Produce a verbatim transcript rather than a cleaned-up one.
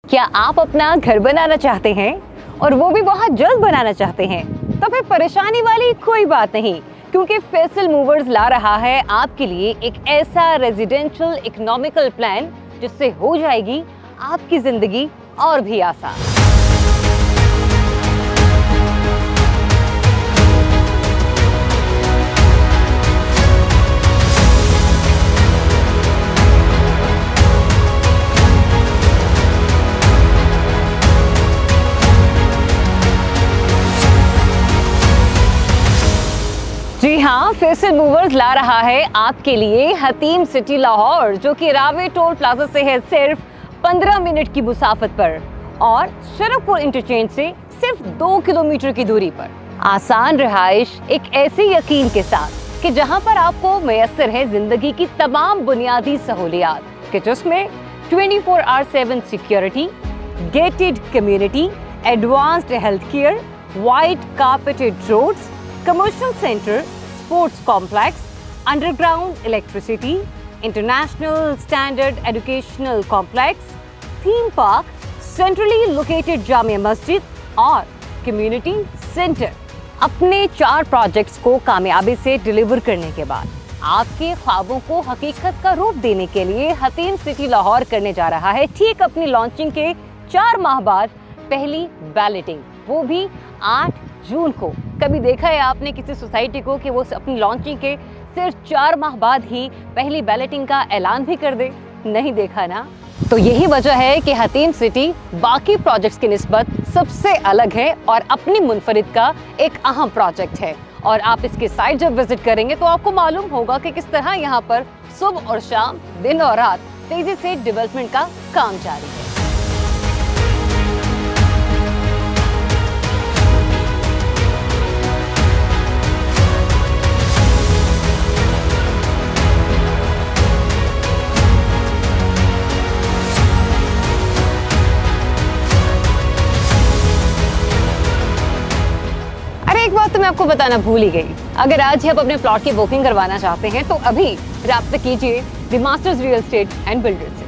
क्या आप अपना घर बनाना चाहते हैं और वो भी बहुत जल्द बनाना चाहते हैं? तो फिर परेशानी वाली कोई बात नहीं, क्योंकि फैसल मूवर्स ला रहा है आपके लिए एक ऐसा रेजिडेंशियल इकोनॉमिकल प्लान जिससे हो जाएगी आपकी जिंदगी और भी आसान। जी हाँ, फैसल मूवर्स ला रहा है आपके लिए हतीम सिटी लाहौर, जो कि रावे टोल प्लाजा से है सिर्फ पंद्रह मिनट की मुसाफत पर और शरफपुर इंटरचेंज से सिर्फ दो किलोमीटर की दूरी पर। आसान रिहाइश एक ऐसे यकीन के साथ कि जहां पर आपको मैसर है जिंदगी की तमाम बुनियादी सहूलियात, कि जिसमें चौबीस hour seven security, gated community, advanced health care, wide carpeted roads, commercial center, sports complex, underground electricity, international standard educational complex, theme park, centrally located Jamia Masjid और community center। अपने चार प्रोजेक्ट्स को कामयाबी से डिलीवर करने के बाद आपके ख्वाबों को हकीकत का रूप देने के लिए हतीम सिटी लाहौर करने जा रहा है ठीक अपनी लॉन्चिंग के चार माह बाद पहली बैलेटिंग, वो भी आठ जून को। कभी देखा है आपने किसी सोसाइटी को कि वो अपनी लॉन्चिंग के सिर्फ चार माह बाद ही पहली बैलेटिंग का ऐलान भी कर दे? नहीं देखा ना। तो यही वजह है कि हतीम सिटी बाकी प्रोजेक्ट्स की निस्बत सबसे अलग है और अपनी मुनफरिद का एक अहम प्रोजेक्ट है। और आप इसके साइट जब विजिट करेंगे तो आपको मालूम होगा कि किस तरह यहाँ पर सुबह और शाम, दिन और रात तेजी से डेवलपमेंट का काम जारी है। एक बात तो मैं आपको बताना भूल ही गई, अगर आज ही आप अपने प्लॉट की बुकिंग करवाना चाहते हैं तो अभी राब्ता कीजिए the masters real estate and builders से।